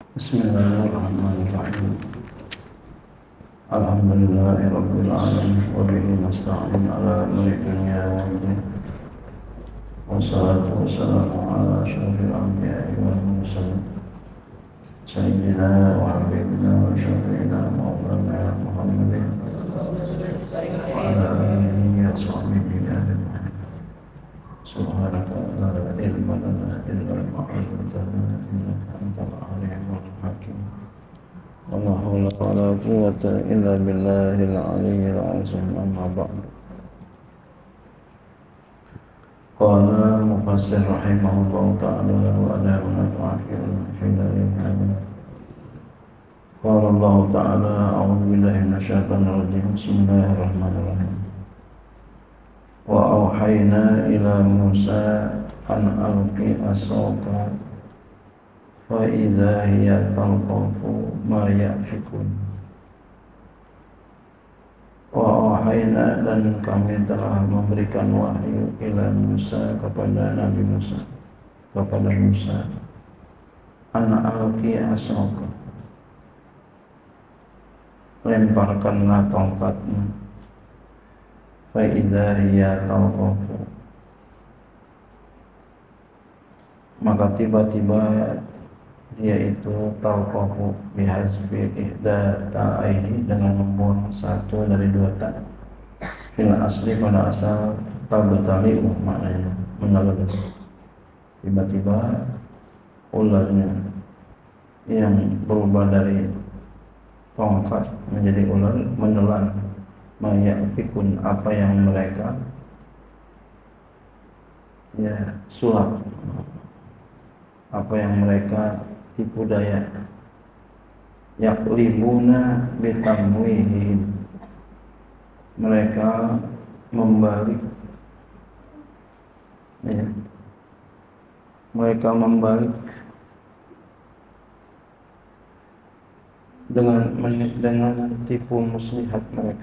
Bismillahirrahmanirrahim. Alhamdulillahirabbil alamin wa bihi nasta'in ala umuri dunya waddin. Wassalatu wassalamu ala asyrofil anbiya'i wal mursalin sayyidina wa habibina wa syafi'ina maulana Muhammadin wa ala alihi wa sahbihi ajma'in. Subhanaka la ilma lana illa ma 'allamtana innaka antal alimul hakim. Wala haula wala quwwata illa billahil aliyyil azim. Amma ba'd. Qala mufassir rahimahullahu ta'ala wa adabuna al-akhir fi darin amin. Qala Allah ta'ala a'udzu billahi minasyaitonir rajim. Bismillahirrahmanirrahim. Wa auhayna ila Musa an alqi asaka fa idza hiya talqafu ma yafikun. Wa auhayna, dan kami telah memberikan wahyu ila Musa, kepada Nabi Musa, kepada Musa, an alqi asaka, lemparkanlah tongkatmu, fa idza hiya talqafu, maka tiba-tiba dia itu talqafu bihasbi ihda ta'aini, dengan membuang satu dari dua ta. Fil asli, pada asal tabtali'u, maknanya menelan. Tiba-tiba ularnya yang berubah dari tongkat menjadi ular menelan mayafikun, apa yang mereka sulap, apa yang mereka tipu daya. Yaklibuna bitamwihim, mereka membalik, mereka membalik dengan tipu muslihat mereka.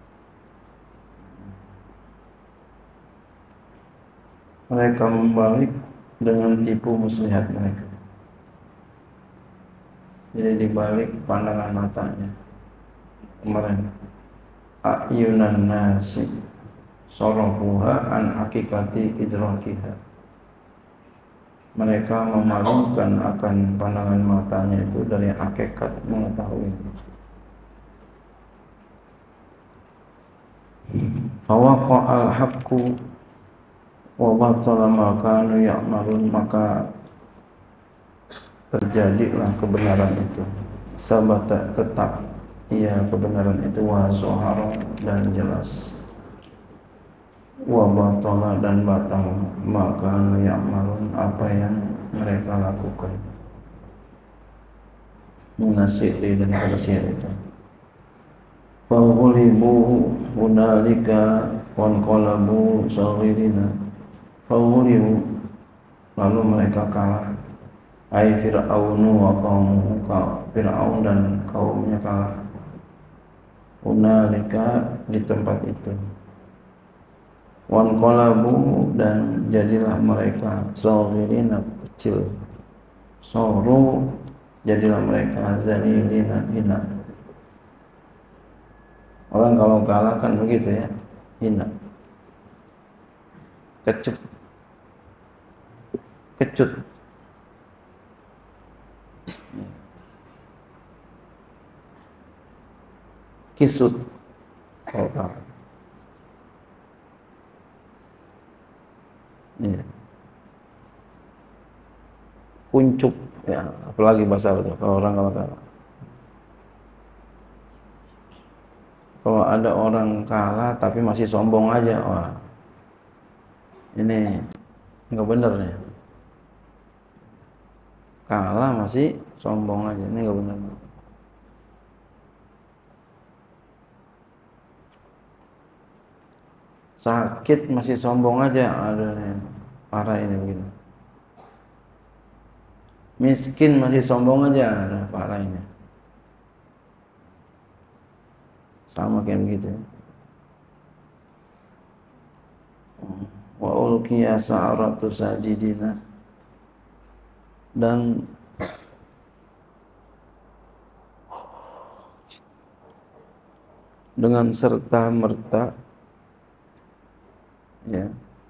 Mereka membalik dengan tipu muslihat mereka. Jadi dibalik pandangan matanya. Kemarin ayunan nasi sorofuha an hakikati idrakiha, mereka memalingkan akan pandangan matanya itu dari hakikat mengetahui. Fawaqa'al haqqu wa batala ma kanu ya'malun, maka terjadilah kebenaran itu. Sabata, tetap ia kebenaran itu, wa zohara, dan jelas, wa batala, dan batal, maka ya'malun, apa yang mereka lakukan, munasiri, dan bersihir itu. Faghulibu hunalika wanqalabu saghirina, faghulibu, lalu mereka kalah. Ai Fir'aunu wa qaumuhu, Fir'aun dan kaumnya kalah. Hunalika, di tempat itu. Wanqalabu, dan jadilah mereka saghirina, kecil. Soru, jadilah mereka zalilina, hina. Orang kalau kalah kan begitu ya, hina, kecut, kisut kalau kalah. Kuncup, ya, apalagi bahasa itu kalau orang kalau kalah. Kalau ada orang kalah tapi masih sombong aja, wah, ini nggak bener nih. Kalah masih sombong aja, ini nggak bener. Sakit masih sombong aja, ada nih, parah ini begini. Miskin masih sombong aja, ada parah ini. Sama kayak begitu. Wa ulqiya sa'aratu sajidina, dan dengan serta merta, ya,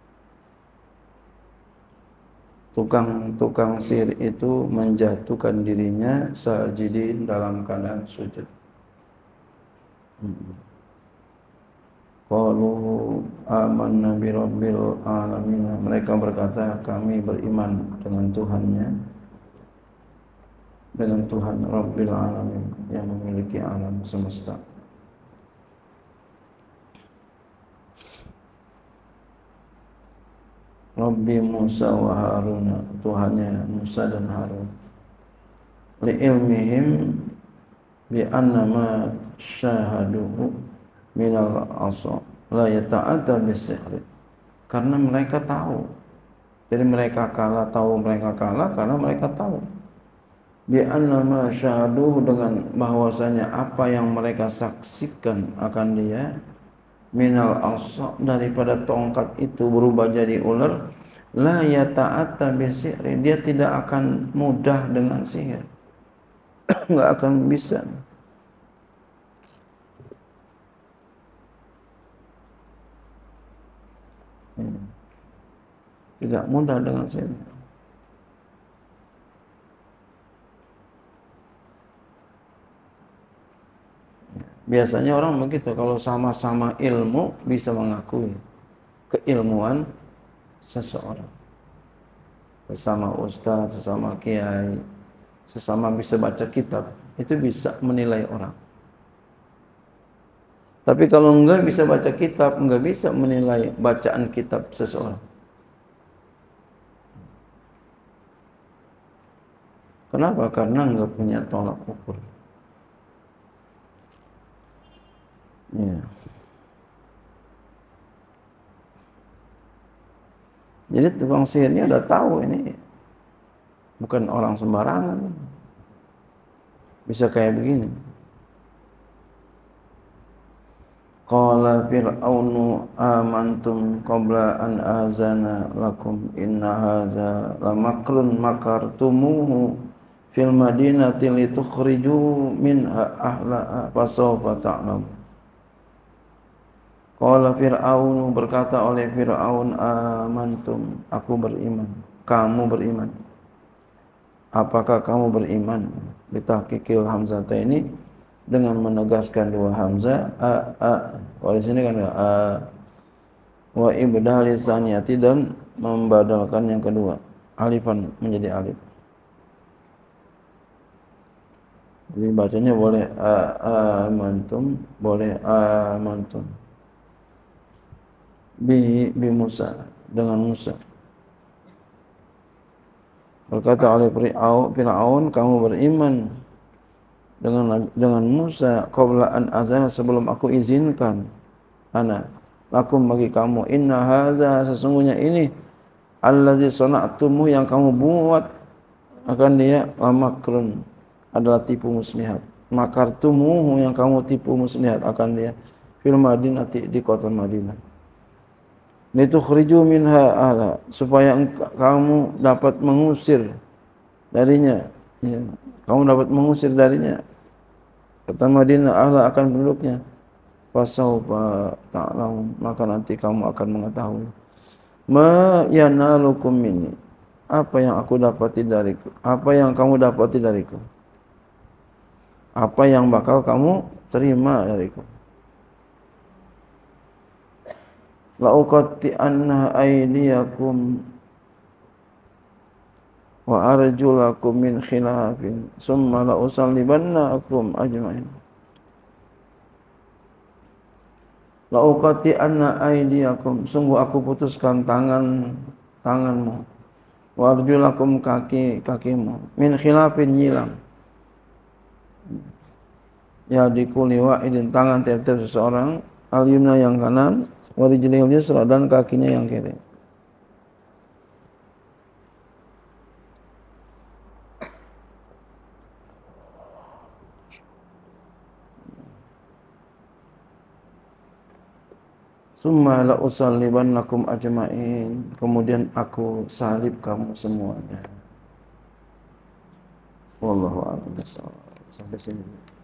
tukang sihir itu menjatuhkan dirinya sajidin dalam keadaan sujud. Qalu amanna bi rabbil alamin. Mereka berkata, kami beriman dengan Tuhan Rabbil alamin, yang memiliki alam semesta. Rabbi Musa wa Harun, Tuhannya Musa dan Harun. Li ilmihim bi anna ma syahaduhu minal asa la yata'atta bis-sihr. Karena mereka tahu. Jadi mereka kalah karena mereka tahu. Bi anna ma syahaduhu, dengan bahwasanya apa yang mereka saksikan akan dia, minal asa, daripada tongkat itu berubah jadi ular, la yata'atta bis-sihr, dia tidak akan mudah dengan sihir. Enggak akan bisa. Tidak mudah dengan sihir. Biasanya orang begitu, kalau sama-sama ilmu bisa mengakui keilmuan seseorang. Sesama ustaz, sesama kiai, sesama bisa baca kitab, itu bisa menilai orang. Tapi kalau enggak bisa baca kitab, enggak bisa menilai bacaan kitab seseorang. Kenapa? Karena enggak punya tolak ukur. Ya. Jadi tukang sihirnya udah tahu ini bukan orang sembarangan. Bisa kayak begini. Qala fir'aunu amantum qabla an azana lakum inna hadza lamakrun makartumuhu fil madinati litukhriju minha ahlaha fasawfa ta'lamun. Qala Fir'aun, berkata oleh Fir'aun, amantum, aku beriman, kamu beriman. Apakah kamu beriman? Bitahqiqil hamzata ini dengan menegaskan dua hamzah, kalau di sini kan wa ibdal lisaniyati, dan membadalkan yang kedua, alifan menjadi alif. Jadi bacanya boleh amantum, boleh amantum. Bi Musa, dengan Musa. Berkata oleh Fir'aun, kamu beriman dengan Musa qabla an azana, sebelum aku izinkan, lakum bagi kamu, inna hadza, sesungguhnya ini, allazi sana'tumu, yang kamu buat akan dia, lamakrun, adalah tipu muslihat. Makartumuhu, yang kamu tipu muslihat akan dia, fil madinati, di kota Madinah. Litukhriju minha ahla, supaya kamu dapat mengusir darinya, ya, kamu dapat mengusir darinya, kata Madinah, ahla, akan penduduknya. Fasawfa ta'lamun, maka nanti kamu akan mengetahui. Ma yanalukum minni, apa yang aku dapati dariku, apa yang kamu dapati dariku, apa yang bakal kamu terima dariku. La uqatti'anna aydiyakum wa arjulakum min khilafin summa la usallibannakum ajma'in. La uqatti'anna aydiyakum, sungguh aku putuskan tanganmu, wa arjulakum, kakimu, min khilafin, nyilang, ya dikuli wa'idin, tangan tiap-tiap seseorang, al-yumna yang kanan, wa rijlihil yusra, dan kakinya yang kiri. Summa la usallibannakum ajma'in, kemudian aku salib kamu semuanya. Wallahu a'lam bishawab. Sampai sini.